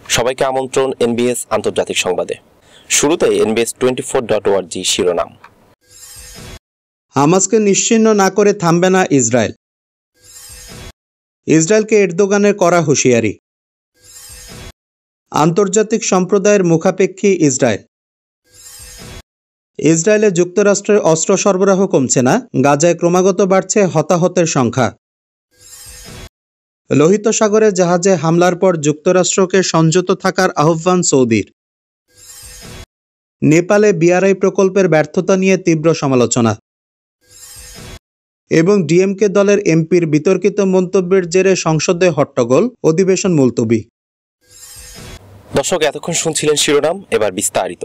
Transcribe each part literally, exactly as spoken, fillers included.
সবাইকে আমন্ত্রণ এনবিএস আন্তর্জাতিক সংবাদে। শুরুতেই NBS twenty four dot ORG শিরোনাম। হামাসকে নিশ্চিহ্ন না করে থামবে না ইসরায়েল। ইসরায়েলকে এরদোগানের কড়া হুঁশিয়ারি। আন্তর্জাতিক সম্প্রদায়ের মুখাপেক্ষী ইসরায়েল। ইসরায়েলে যুক্তরাষ্ট্রের অস্ত্র সরবরাহ কমছে না, গাজায় ক্রমাগত বাড়ছে হতাহতের সংখ্যা। লোহিত সাগরে জাহাজে হামলার পর যুক্তরাষ্ট্রকে সংযত থাকার আহ্বান সৌদির। নেপালে বিআরআই প্রকল্পের ব্যর্থতা নিয়ে তীব্র সমালোচনা। এবং ডিএমকে দলের এমপির বিতর্কিত মন্তব্যের জেরে সংসদে হট্টগোল, অধিবেশন মুলতবি। দর্শক, এতক্ষণ শুনছিলেন শিরোনাম, এবার বিস্তারিত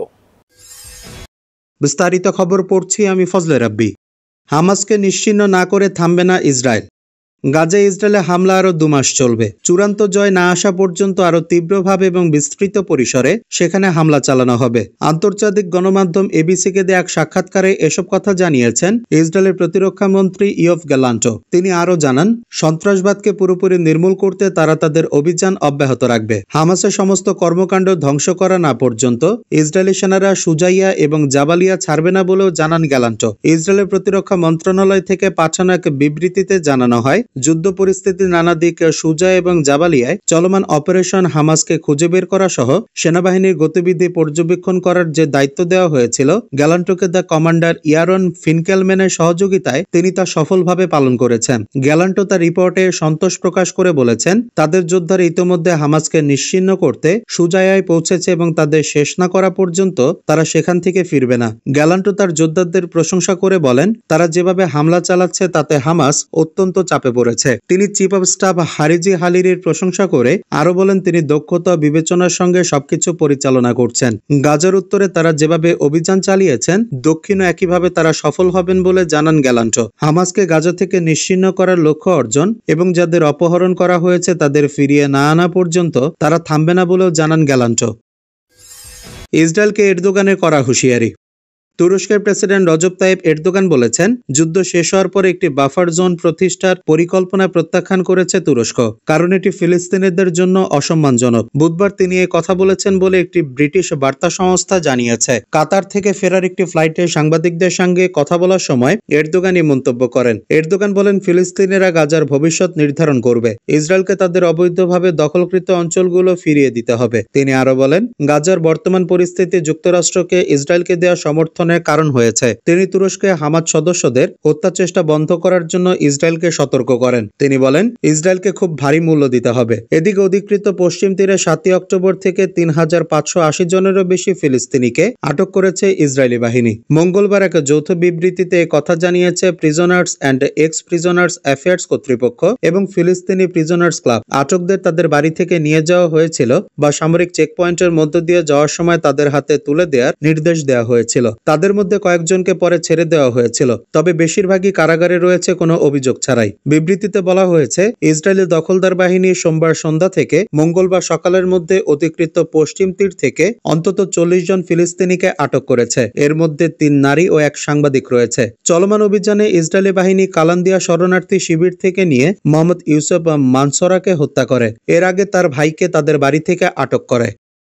বিস্তারিত খবর পড়ছি আমি ফজলে রাব্বি। হামাসকে নিশ্চিহ্ন না করে থামবে না ইসরায়েল। গাজায় ইসরায়েলে হামলা আরও দুমাস চলবে। চূড়ান্ত জয় না আসা পর্যন্ত আরও তীব্রভাবে এবং বিস্তৃত পরিসরে সেখানে হামলা চালানো হবে। আন্তর্জাতিক গণমাধ্যম এবিসিকে দেয়া এক সাক্ষাৎকারে এসব কথা জানিয়েছেন ইসরায়েলের প্রতিরক্ষা মন্ত্রী ইয়ভ গ্যালান্টো। তিনি আরও জানান, সন্ত্রাসবাদকে পুরোপুরি নির্মূল করতে তারা তাদের অভিযান অব্যাহত রাখবে। হামাসের সমস্ত কর্মকাণ্ড ধ্বংস করা না পর্যন্ত ইসরায়েলি সেনারা সুজাইয়া এবং জাবালিয়া ছাড়বে না বলেও জানান গ্যালান্টো। ইসরায়েলের প্রতিরক্ষা মন্ত্রণালয় থেকে পাঠানো এক বিবৃতিতে জানানো হয়, যুদ্ধ পরিস্থিতির নানা দিক সুজা এবং জাবালিয়ায় চলমান অপারেশন হামাসকে খুঁজে বের করা সহ সেনাবাহিনীর গতিবিধি পর্যবেক্ষণ করার যে দায়িত্ব দেওয়া হয়েছিল, গ্যালান্টোকে দ্য কমান্ডার ইয়ারন ফিনকেলম্যানের সহযোগিতায় তিনি তা সফলভাবে পালন করেছেন। গ্যালান্টো তার রিপোর্টে সন্তোষ প্রকাশ করে বলেছেন, তাদের যোদ্ধারা ইতোমধ্যে হামাসকে নিশ্চিহ্ন করতে সুজায়ায় পৌঁছেছে এবং তাদের শেষ না করা পর্যন্ত তারা সেখান থেকে ফিরবে না। গ্যালান্টো তার যোদ্ধাদের প্রশংসা করে বলেন, তারা যেভাবে হামলা চালাচ্ছে তাতে হামাস অত্যন্ত চাপে পড়েছে। তিনি চিফ অব স্টাফ হারিজি হালিরির প্রশংসা করে আরো বলেন, তিনি দক্ষতা ও বিবেচনার সঙ্গে সবকিছু পরিচালনা করছেন। গাজার উত্তরে তারা যেভাবে অভিযান চালিয়েছেন, দক্ষিণে একইভাবে তারা সফল হবেন বলে জানান গ্যালান্টো। হামাসকে গাজা থেকে নিশ্চিহ্ন করার লক্ষ্য অর্জন এবং যাদের অপহরণ করা হয়েছে তাদের ফিরিয়ে না আনা পর্যন্ত তারা থামবে না বলেও জানান গ্যালান্টো। ইসরায়েলকে এরদোগানের কড়া হুঁশিয়ারি। তুরস্কের প্রেসিডেন্ট রজব তাইপ এরদোগান বলেছেন, যুদ্ধ শেষ হওয়ার পর একটি বাফার জোন প্রতিষ্ঠার পরিকল্পনা প্রত্যাখ্যান করেছে তুরস্ক, কারণ এটি ফিলিস্তিনিদের জন্য অসম্মানজনক। বুধবার তিনি এই কথা বলেছেন বলে একটি ব্রিটিশ বার্তা সংস্থা জানিয়েছে। কাতার থেকে ফেরার একটি ফ্লাইটে সাংবাদিকদের সঙ্গে কথা বলার সময় এরদোগান এই মন্তব্য করেন। এরদোগান বলেন, ফিলিস্তিনিরা গাজার ভবিষ্যৎ নির্ধারণ করবে, ইসরায়েলকে তাদের অবৈধভাবে দখলকৃত অঞ্চলগুলো ফিরিয়ে দিতে হবে। তিনি আরো বলেন, গাজার বর্তমান পরিস্থিতি যুক্তরাষ্ট্রকে ইসরায়েলকে দেওয়া সমর্থন কারণ হয়েছে। তিনি তুরস্কে হামাস সদস্যদের হত্যা চেষ্টা বন্ধ করার জন্য ইসরায়েলকে সতর্ক করেন। তিনি বলেন, ইসরায়েলকে খুব ভারী মূল্য দিতে হবে। এদিকে অধিকৃত পশ্চিম তীরে সাতই অক্টোবর থেকে তিন হাজার পাঁচশো আশি জনেরও বেশি ফিলিস্তিনিকে আটক করেছে ইসরায়েলি বাহিনী। মঙ্গলবার এক যৌথ বিবৃতিতে কথা জানিয়েছে prisoners and ex prisoners affairs কর্তৃপক্ষ এবং ফিলিস্তিনি প্রিজনার্স ক্লাব। আটকদের তাদের বাড়ি থেকে নিয়ে যাওয়া হয়েছিল বা সামরিক চেকপয়েন্টের মধ্য দিয়ে যাওয়ার সময় তাদের হাতে তুলে দেওয়ার নির্দেশ দেওয়া হয়েছিল। তাদের মধ্যে কয়েকজনকে পরে ছেড়ে দেওয়া হয়েছিল, তবে বেশিরভাগই কারাগারে রয়েছে কোনো অভিযোগ ছাড়াই। বিবৃতিতে বলা হয়েছে, ইসরায়েলি দখলদার বাহিনী সোমবার সন্ধ্যা থেকে মঙ্গলবার সকালের মধ্যে অধিকৃত পশ্চিম তীর থেকে অন্তত চল্লিশ জন ফিলিস্তিনিকে আটক করেছে। এর মধ্যে তিন নারী ও এক সাংবাদিক রয়েছে। চলমান অভিযানে ইসরায়েলি বাহিনী কালান্দিয়া শরণার্থী শিবির থেকে নিয়ে মোহাম্মদ ইউসুফ মানসোরাকে হত্যা করে। এর আগে তার ভাইকে তাদের বাড়ি থেকে আটক করে।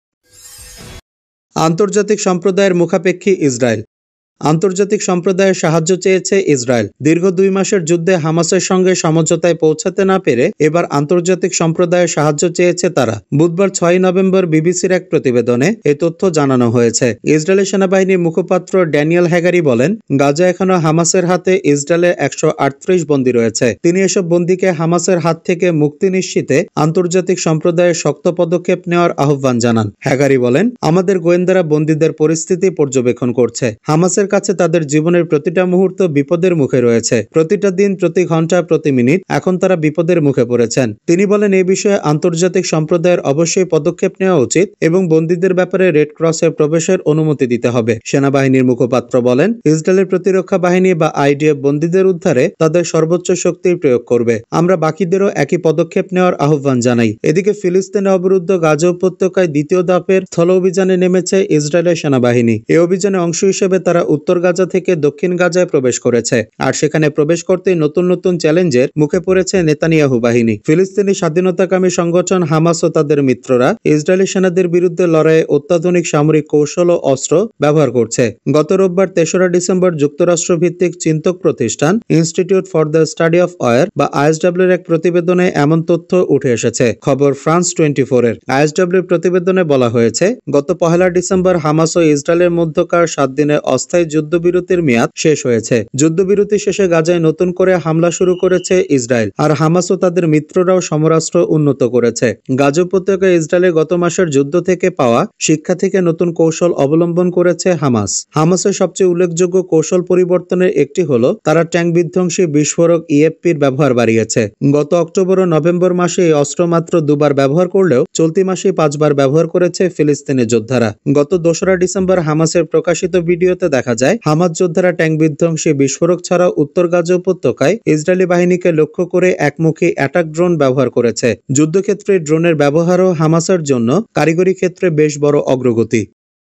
আন্তর্জাতিক সম্প্রদায়ের মুখাপেক্ষী ইসরায়েল। আন্তর্জাতিক সম্প্রদায়ের সাহায্য চেয়েছে ইসরায়েল। দীর্ঘ দুই মাসের যুদ্ধে হামাসের সঙ্গে সমঝোতায় পৌঁছাতে না পেরে এবার আন্তর্জাতিক সম্প্রদায়ের সাহায্য চেয়েছে তারা। বুধবার ছয় নভেম্বর বিবিসির এক প্রতিবেদনে এ তথ্য জানানো হয়েছে। ইসরায়েলি সেনাবাহিনীর মুখপাত্র ড্যানিয়েল হ্যাগারি বলেন, গাজা এখনো হামাসের হাতে ইসরায়েলে একশো আটত্রিশ বন্দী রয়েছে। তিনি এসব বন্দীকে হামাসের হাত থেকে মুক্তি নিশ্চিতে আন্তর্জাতিক সম্প্রদায়ের শক্ত পদক্ষেপ নেওয়ার আহ্বান জানান। হ্যাগারি বলেন, আমাদের গোয়েন্দারা বন্দীদের পরিস্থিতি পর্যবেক্ষণ করছে। হামাসের কাছে তাদের জীবনের প্রতিটা মুহূর্ত বিপদের মুখে রয়েছে। প্রতিটা দিন, প্রতি ঘন্টা, প্রতি মিনিট এখন তারা বিপদের মুখে পড়েছেন। তিনি বলেন, এই বিষয়ে আন্তর্জাতিক সম্প্রদায়ের অবশ্যই পদক্ষেপ নেওয়া উচিত এবং বন্দীদের ব্যাপারে রেড ক্রসের প্রবেশের অনুমতি দিতে হবে। সেনাবাহিনীর মুখপাত্র বলেন, ইসরায়েলের প্রতিরক্ষা বাহিনী বা আইডিএফ বন্দীদের উদ্ধারে তাদের সর্বোচ্চ শক্তির প্রয়োগ করবে। আমরা বাকিদেরও একই পদক্ষেপ নেওয়ার আহ্বান জানাই। এদিকে ফিলিস্তিনে অবরুদ্ধ গাজা উপত্যকায় দ্বিতীয় ধাপের স্থল অভিযানে নেমেছে ইসরায়েলের সেনাবাহিনী। এই অভিযানে অংশ হিসেবে তারা উত্তর গাজা থেকে দক্ষিণ গাজায় প্রবেশ করেছে, আর সেখানে প্রবেশ করতেই নতুন নতুন চ্যালেঞ্জের মুখে পড়েছে নেতানিয়াহু বাহিনী। ফিলিস্তিনি স্বাধীনতাকামী সংগঠন হামাস ও তাদের মিত্ররা ইসরায়েলি সেনাদের বিরুদ্ধে লড়াইয়ে অত্যাধুনিক সামরিক কৌশল ও অস্ত্র ব্যবহার করছে। গত রোববার তেসরা ডিসেম্বর যুক্তরাষ্ট্র ভিত্তিক চিন্তক প্রতিষ্ঠান institute for the study of war বা আইএসডব্লিউর এক প্রতিবেদনে এমন তথ্য উঠে এসেছে। খবর ফ্রান্স টোয়েন্টি ফোর এর। আইএসডব্লিউর প্রতিবেদনে বলা হয়েছে, গত পহেলা ডিসেম্বর হামাস ও ইসরায়েলের মধ্যকার সাত দিনের অস্থায়ী যুদ্ধবিরতির মেয়াদ শেষ হয়েছে। যুদ্ধবিরতি শেষে গাজায় নতুন করে হামলা শুরু করেছে ইসরায়েল, আর হামাস ও তাদের মিত্ররাও সমরাস্ত্র উন্নত করেছে। গাজা উপত্যকায় ইসরায়েলের গত মাসের যুদ্ধ থেকে পাওয়া শিক্ষা থেকে নতুন কৌশল অবলম্বন করেছে হামাস। হামাসের সবচেয়ে উল্লেখযোগ্য কৌশল পরিবর্তনের একটি হলো তারা ট্যাঙ্ক বিধ্বংসী বিস্ফোরক ইএফপির ব্যবহার বাড়িয়েছে। গত অক্টোবর ও নভেম্বর মাসে এই অস্ত্র মাত্র দুবার ব্যবহার করলেও চলতি মাসে পাঁচবার ব্যবহার করেছে ফিলিস্তিনি যোদ্ধারা। গত দোসরা ডিসেম্বর হামাসের প্রকাশিত ভিডিওতে দেখা যায় হামাস যোদ্ধারা ট্যাঙ্ক বিধ্বংসী বিস্ফোরক ছাড়াও উত্তর গাজা উপত্যকায় ইসরায়েলি বাহিনীকে লক্ষ্য করে একমুখী অ্যাটাক ড্রোন ব্যবহার করেছে। যুদ্ধক্ষেত্রে ড্রোনের ব্যবহারও হামাসের জন্য কারিগরি ক্ষেত্রে বেশ বড় অগ্রগতি।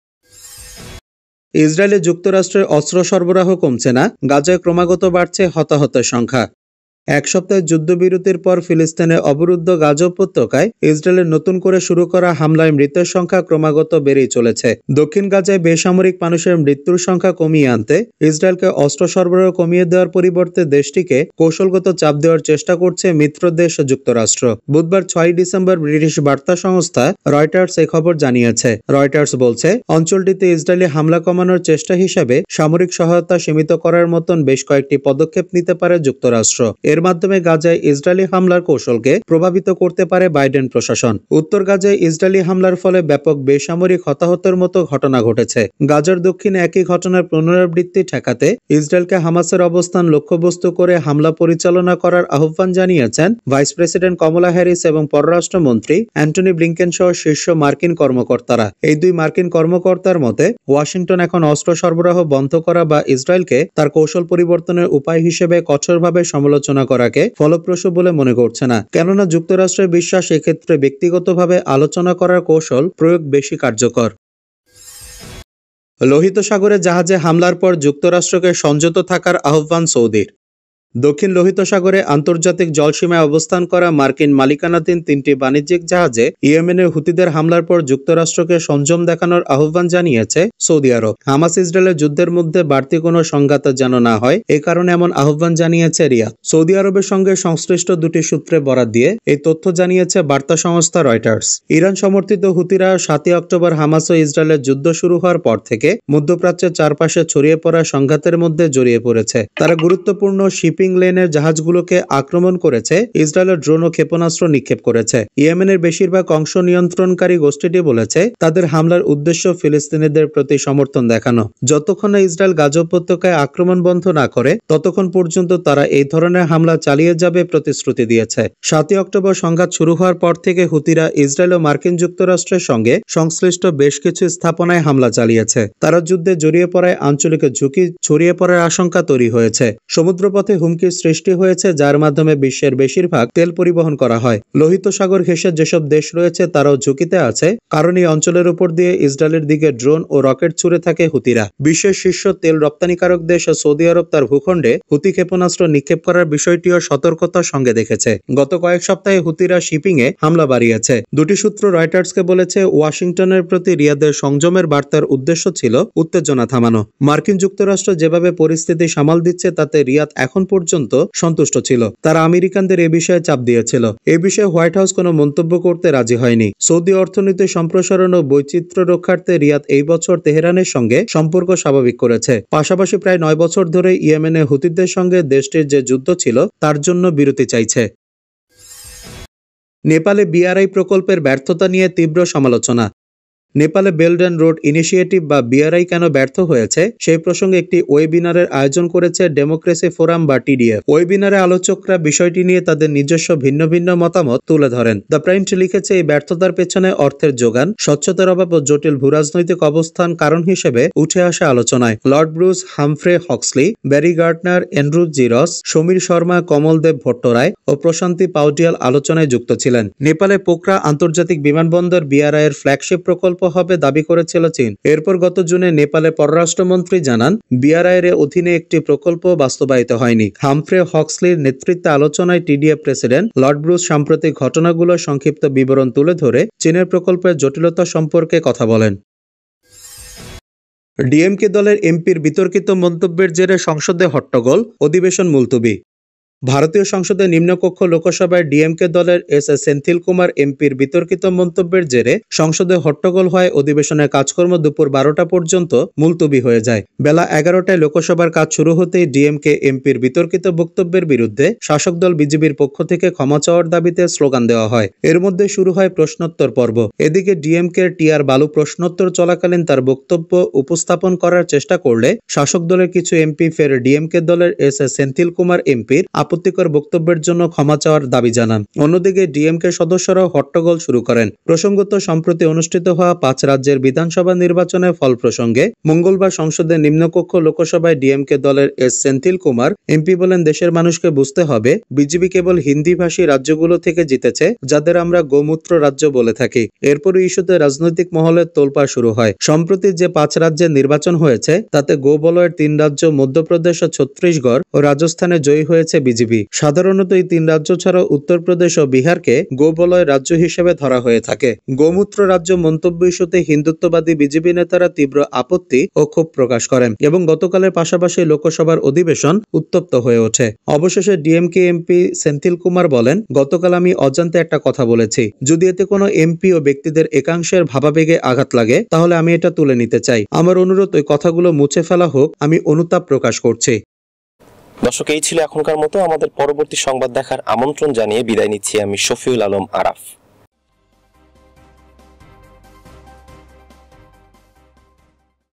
ইসরায়েলে যুক্তরাষ্ট্রের অস্ত্র সরবরাহ কমছে না, গাজায় ক্রমাগত বাড়ছে হতাহতের সংখ্যা। এক সপ্তাহের যুদ্ধবিরতির পর ফিলিস্তিনের অবরুদ্ধ গাজা উপত্যকায় ইসরায়েলের নতুন করে শুরু করা হামলায় মৃতের সংখ্যা ক্রমাগত বেড়েই চলেছে। দক্ষিণ গাজায় বেসামরিক মানুষের মৃত্যুর সংখ্যা কমিয়ে আনতে ইসরায়েলকে অস্ত্র সরবরাহ কমিয়ে দেওয়ার পরিবর্তে দেশটিকে কৌশলগত চাপ দেওয়ার চেষ্টা করছে মিত্র দেশ যুক্তরাষ্ট্র। বুধবার ছয় ডিসেম্বর ব্রিটিশ বার্তা সংস্থা রয়টার্স এই খবর জানিয়েছে। রয়টার্স বলছে, অঞ্চলটিতে ইসরায়েলি হামলা কমানোর চেষ্টা হিসেবে সামরিক সহায়তা সীমিত করার মতন বেশ কয়েকটি পদক্ষেপ নিতে পারে যুক্তরাষ্ট্র। এর মাধ্যমে গাজায় ইসরায়েলি হামলার কৌশলকে প্রভাবিত করতে পারে বাইডেন প্রশাসন। উত্তর গাজায় ইসরায়েলি হামলার ফলে ব্যাপক বেসামরিক হতাহতের মতো ঘটনা ঘটেছে। গাজার দক্ষিণে একই ঘটনার পুনরাবৃত্তি ঠেকাতে ইসরায়েলকে হামাসের অবস্থান লক্ষ্যবস্তু করে হামলা পরিচালনা করার আহ্বান জানিয়েছেন ভাইস প্রেসিডেন্ট কমলা হ্যারিস এবং পররাষ্ট্রমন্ত্রী অ্যান্টনি ব্লিংকেন সহ শীর্ষ মার্কিন কর্মকর্তারা। এই দুই মার্কিন কর্মকর্তার মতে ওয়াশিংটন এখন অস্ত্র সরবরাহ বন্ধ করা বা ইসরায়েলকে তার কৌশল পরিবর্তনের উপায় হিসেবে কঠোরভাবে সমালোচনা করাকে ফলপ্রসূ বলে মনে করছে না, কেননা যুক্তরাষ্ট্রের বিশ্বাস এক্ষেত্রে ব্যক্তিগতভাবে আলোচনা করার কৌশল প্রয়োগ বেশি কার্যকর। লোহিত সাগরে জাহাজে হামলার পর যুক্তরাষ্ট্রকে সংযত থাকার আহ্বান সৌদির। দক্ষিণ লোহিত সাগরে আন্তর্জাতিক জলসীমায় অবস্থান করা মার্কিন মালিকানাধীন তিনটি বাণিজ্যিক জাহাজে ইয়েমেনের হুতিদের হামলার পর যুক্তরাষ্ট্রকে সংযম দেখানোর আহ্বান জানিয়েছে সৌদি আরব। হামাস ইসরায়েলের যুদ্ধের মধ্যে বাড়তি কোনো সংঘাত যেন না হয়, এ কারণে এমন আহ্বান জানিয়েছে রিয়াদ। সৌদি আরবের সঙ্গে সংশ্লিষ্ট দুটি সূত্রে বরাত দিয়ে এই তথ্য জানিয়েছে বার্তা সংস্থা রয়টার্স। ইরান সমর্থিত হুতিরা সাতই অক্টোবর হামাস ও ইসরায়েলের যুদ্ধ শুরু হওয়ার পর থেকে মধ্যপ্রাচ্যের চারপাশে ছড়িয়ে পড়া সংঘাতের মধ্যে জড়িয়ে পড়েছে। তারা গুরুত্বপূর্ণ শিপিং লেনের জাহাজগুলোকে আক্রমণ করেছে, ইসরায়েলের ড্রোন ও ক্ষেপণাস্ত্র নিক্ষেপ করেছে। ইয়েমেনের বেশিরভাগ অংশ নিয়ন্ত্রণকারী গোষ্ঠীটি বলেছে তাদের হামলার উদ্দেশ্য ফিলিস্তিনিদের প্রতি সমর্থন দেখানো। যতক্ষণ না ইসরায়েল গাজা উপত্যকায় আক্রমণ বন্ধ না করে ততক্ষণ পর্যন্ত তারা এই ধরনের হামলা চালিয়ে যাবে প্রতিশ্রুতি দিয়েছে। সাতই অক্টোবর সংঘাত শুরু হওয়ার পর থেকে হুতিরা ইসরায়েল ও মার্কিন যুক্তরাষ্ট্রের সঙ্গে সংশ্লিষ্ট বেশ কিছু স্থাপনায় হামলা চালিয়েছে। তারা যুদ্ধে জড়িয়ে পড়ায় আঞ্চলিক ঝুঁকি ছড়িয়ে পড়ার আশঙ্কা তৈরি হয়েছে। সমুদ্রপথে হুমকির সৃষ্টি হয়েছে, যার মাধ্যমে বিশ্বের বেশিরভাগ তেল পরিবহন করা হয়। লোহিত সাগর ঘেঁষে যেসব দেশ রয়েছে তারাও ঝুঁকিতে আছে, কারণ এই অঞ্চলের উপর দিয়ে ইসরায়েলের দিকে ড্রোন ও রকেট ছুড়ে থাকে হুতিরা। বিশ্বের শীর্ষ তেল রপ্তানিকারক দেশ সৌদি আরব তার ভূখণ্ডে হুতি ক্ষেপণাস্ত্র নিক্ষেপ করার বিষয়টিও সতর্কতার সঙ্গে দেখেছে। গত কয়েক সপ্তাহে হুতিরা শিপিং এ হামলা বাড়িয়েছে। দুটি সূত্র রয়টার্সকে বলেছে ওয়াশিংটনের প্রতি রিয়াদের সংযমের বার্তার উদ্দেশ্য ছিল উত্তেজনা থামানো। মার্কিন যুক্তরাষ্ট্র যেভাবে পরিস্থিতি সামাল দিচ্ছে তাতে রিয়াদ এখন পর্যন্ত সন্তুষ্ট ছিল। তারা আমেরিকানদের এ বিষয়ে চাপ দিয়েছিল। এ বিষয়ে হোয়াইট হাউস কোনো মন্তব্য করতে রাজি হয়নি। সৌদি অর্থনীতি সম্প্রসারণ ও বৈচিত্র্য রক্ষার্থে রিয়াদ এই বছর তেহরানের সঙ্গে সম্পর্ক স্বাভাবিক করেছে। পাশাপাশি প্রায় নয় বছর ধরে ইয়েমেনে হুতিদের সঙ্গে দেশটির যে যুদ্ধ ছিল তার জন্য বিরতি চাইছে। নেপালে বিআরআই প্রকল্পের ব্যর্থতা নিয়ে তীব্র সমালোচনা। নেপালে বেল্ট অ্যান্ড রোড ইনিশিয়েটিভ বা বিআরআই কেন ব্যর্থ হয়েছে সেই প্রসঙ্গে একটি ওয়েবিনারের আয়োজন করেছে ডেমোক্রেসি ফোরাম বা টিডিএফ। ওয়েবিনারে আলোচকরা বিষয়টি নিয়ে তাদের নিজস্ব ভিন্ন ভিন্ন মতামত তুলে ধরেন। দ্য প্রিন্ট লিখেছে, এই ব্যর্থতার পেছনে অর্থের যোগান, স্বচ্ছতার অভাব ও জটিল ভূরাজনৈতিক অবস্থান কারণ হিসেবে উঠে আসে আলোচনায়। Lord Bruce, Humphrey Hawksley, Barry Gardiner, Andrew জিরস, সমীর শর্মা, কমলদেব ভট্টরায় ও প্রশান্তি পাউটিয়াল আলোচনায় যুক্ত ছিলেন। নেপালে পোখরা আন্তর্জাতিক বিমানবন্দর বিআরআই এর ফ্ল্যাগশিপ প্রকল্প হবে দাবি করেছিল চীন। এরপর গত জুনে নেপালের পররাষ্ট্রমন্ত্রী জানান বিআরআইয়ের অধীনে একটি প্রকল্প বাস্তবায়িত হয়নি। হামফ্রে হক্সলির নেতৃত্বে আলোচনায় টিডিএ প্রেসিডেন্ট লর্ড ব্রুস সাম্প্রতিক ঘটনাগুলোর সংক্ষিপ্ত বিবরণ তুলে ধরে চীনের প্রকল্পের জটিলতা সম্পর্কে কথা বলেন। ডিএমকে দলের এমপির বিতর্কিত মন্তব্যের জেরে সংসদে হট্টগোল, অধিবেশন মুলতবি। ভারতীয় সংসদের নিম্নকক্ষ লোকসভায় ডিএমকে দলের এস এস সেন্থিল কুমার এমপির বিতর্কিত মন্তব্যের জেরে সংসদে হট্টগোল হয় অধিবেশনের কাজকর্ম দুপুর বারোটা পর্যন্ত মুলতবি হয়ে যায়। বেলা এগারোটায় লোকসভার কাজ শুরু হতেই ডিএমকে এমপির বিতর্কিত বক্তব্যের বিরুদ্ধে শাসক দল বিজেপির পক্ষ থেকে ক্ষমা চাওয়ার দাবিতে স্লোগান দেওয়া হয়। এর মধ্যে শুরু হয় প্রশ্নোত্তর পর্ব। এদিকে ডিএমকের টি আর বালু প্রশ্নোত্তর চলাকালীন তার বক্তব্য উপস্থাপন করার চেষ্টা করলে শাসক দলের কিছু এমপি ফের ডিএমকে দলের এস এস সেন্থিল কুমার এমপির আপত্তিকর বক্তব্যের জন্য ক্ষমা চাওয়ার দাবি জানান। অন্যদিকে ডিএমকে সদস্যরাও হট্টগোল শুরু করেন। প্রসঙ্গত, সম্প্রতি অনুষ্ঠিত হওয়া পাঁচ রাজ্যের বিধানসভা নির্বাচনের ফল প্রসঙ্গে মঙ্গলবার সংসদের নিম্নকক্ষ লোকসভায় ডিএমকে দলের এস সেন্থিল কুমার এমপি বলেন, দেশের মানুষকে বুঝতে হবে বিজেপি কেবল হিন্দিভাষী রাজ্যগুলো থেকে জিতেছে, যাদের আমরা গোমূত্র রাজ্য বলে থাকি। এরপরই ইস্যুতে রাজনৈতিক মহলের তোলপাড় শুরু হয়। সম্প্রতি যে পাঁচ রাজ্যের নির্বাচন হয়েছে তাতে গোবলয়ের তিন রাজ্য মধ্যপ্রদেশ ও ছত্তিশগড় ও রাজস্থানে জয়ী হয়েছে বিজেপি। সাধারণত এই তিন রাজ্য ছাড়াও উত্তরপ্রদেশ ও বিহারকে গোবলয় রাজ্য হিসেবে ধরা হয়ে থাকে। গোমূত্র রাজ্য মন্তব্য ইস্যুতে হিন্দুত্ববাদী বিজেপি নেতারা তীব্র আপত্তি ও ক্ষোভ প্রকাশ করেন এবং গতকালের পাশাপাশি লোকসভার অধিবেশন উত্তপ্ত হয়ে ওঠে। অবশেষে ডিএমকে এমপি সেন্থিল কুমার বলেন, গতকাল আমি অজান্তে একটা কথা বলেছি। যদি এতে কোনো এমপি ও ব্যক্তিদের একাংশের ভাবাবেগে আঘাত লাগে তাহলে আমি এটা তুলে নিতে চাই। আমার অনুরোধ ওই কথাগুলো মুছে ফেলা হোক। আমি অনুতাপ প্রকাশ করছি। দর্শক, এই ছিল এখনকার মতো। আমাদের পরবর্তী সংবাদ দেখার আমন্ত্রণ জানিয়ে বিদায় নিচ্ছি আমি শফিউল আলম আরাফ।